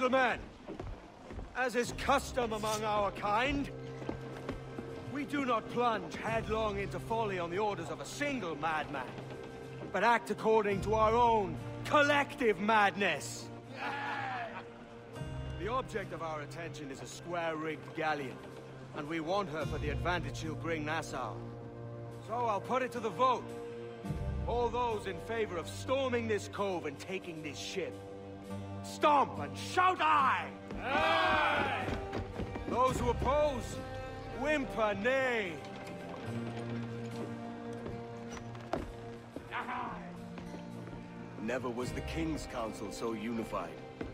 Gentlemen, as is custom among our kind, we do not plunge headlong into folly on the orders of a single madman, but act according to our own collective madness. The object of our attention is a square-rigged galleon, and we want her for the advantage she'll bring Nassau. So I'll put it to the vote. All those in favor of storming this cove and taking this ship, stomp and shout aye! Aye! Those who oppose, whimper nay! Never was the King's Council so unified.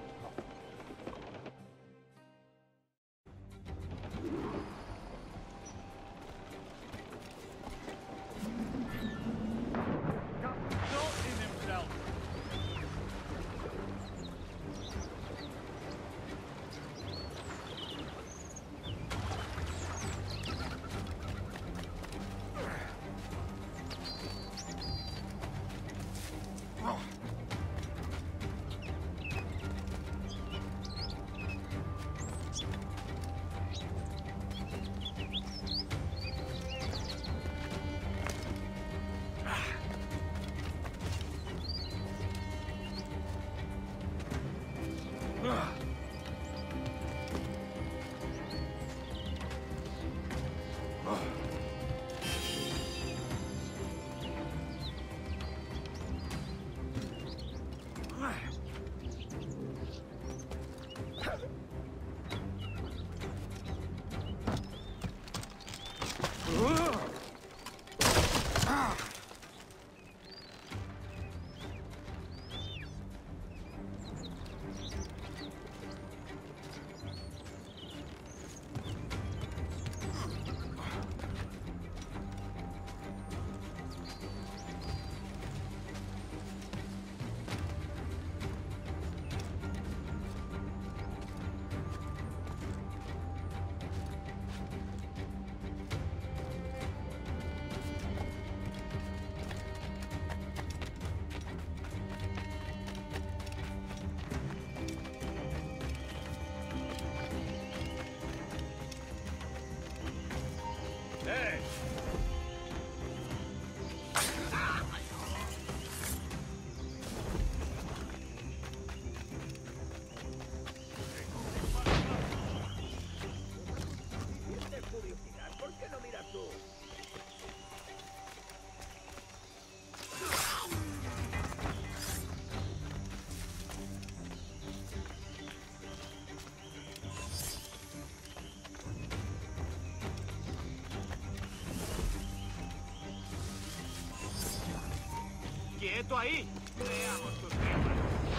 ¡Quieto ahí! Veamos tus piernas.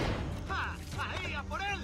¡Ja! ¡Ahí, a por él!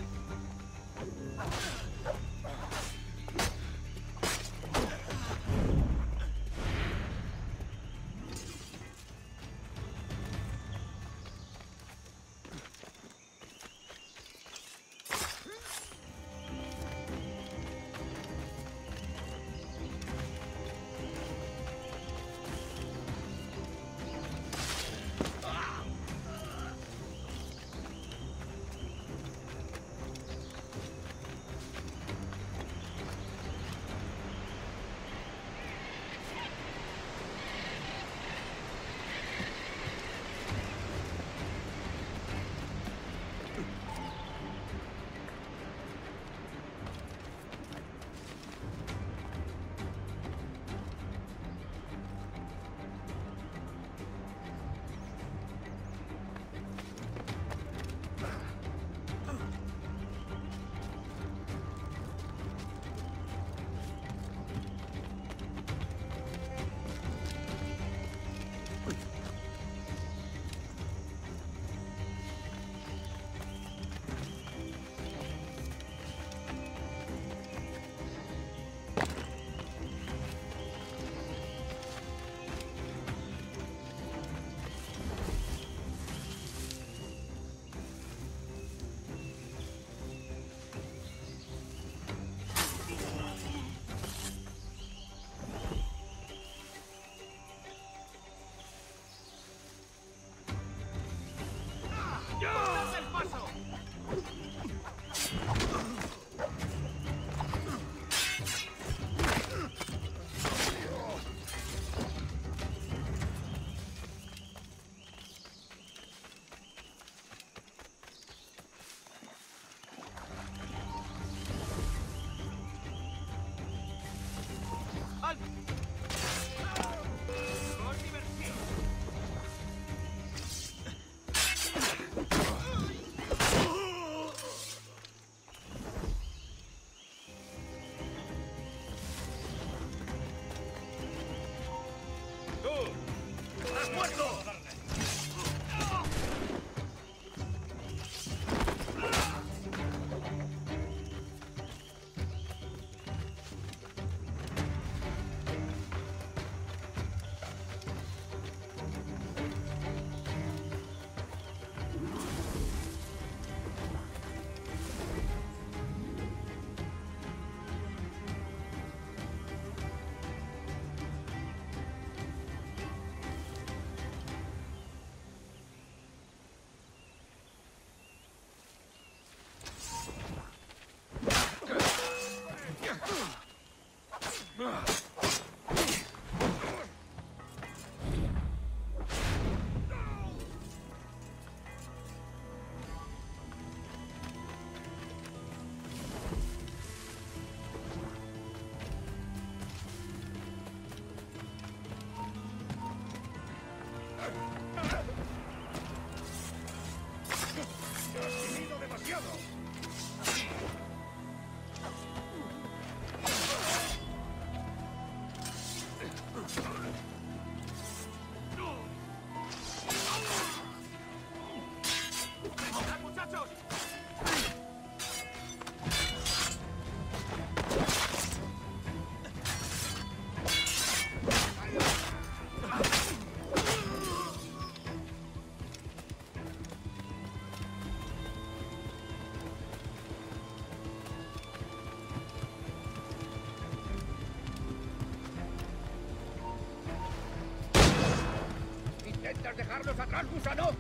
dejarnos atrás, gusano!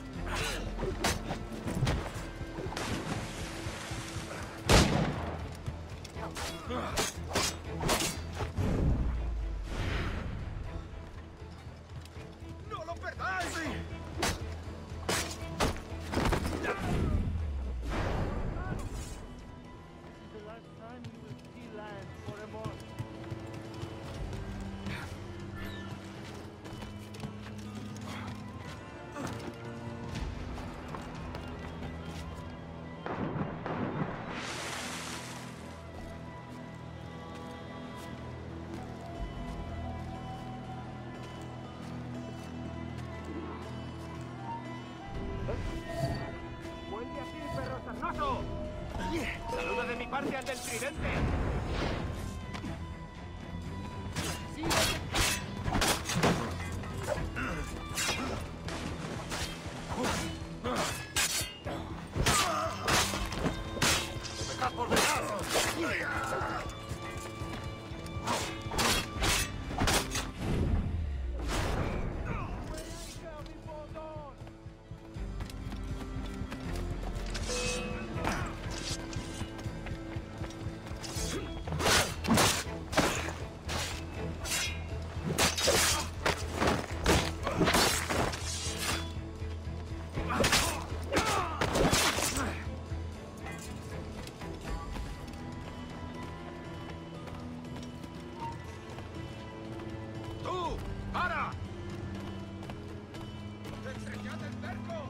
¡No lo perdáis! ¡Vuelve aquí, perro sarnoso! ¡Saluda de mi parte al del tridente! ¡Dejad por detrás! ¡Tú! ¡Para! ¡Estrellad el cerco!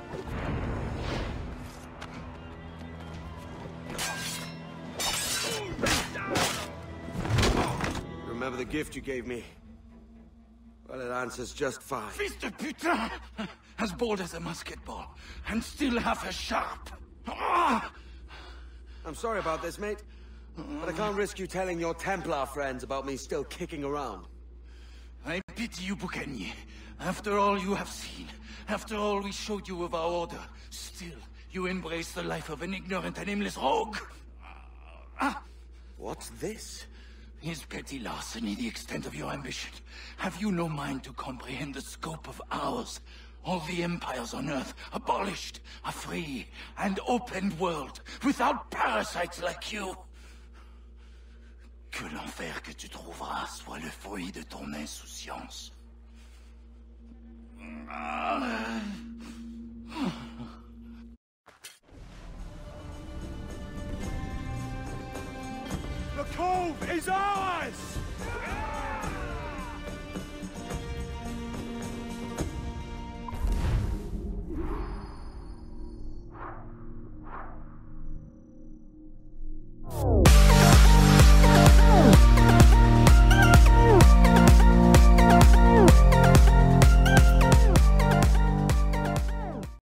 Remember the gift you gave me? Well, it answers just fine. Fils de putain! As bold as a musket ball, and still half as sharp. Ah! I'm sorry about this, mate. But I can't risk you telling your Templar friends about me still kicking around. I pity you, Boucanier. After all you have seen, after all we showed you of our order, still you embrace the life of an ignorant and aimless rogue. What's this? Is petty larceny the extent of your ambition? Have you no mind to comprehend the scope of ours? All the empires on Earth abolished, a free and open world, without parasites like you. Que l'enfer que tu trouveras soit le fruit de ton insouciance. The cove is ours!